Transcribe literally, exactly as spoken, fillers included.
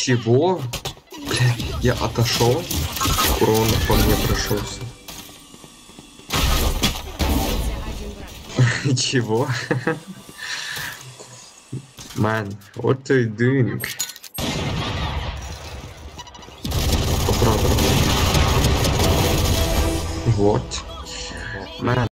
Чего? Блядь, я отошел. Урон по мне прошелся. Чего? Man, what are you doing? What? Man.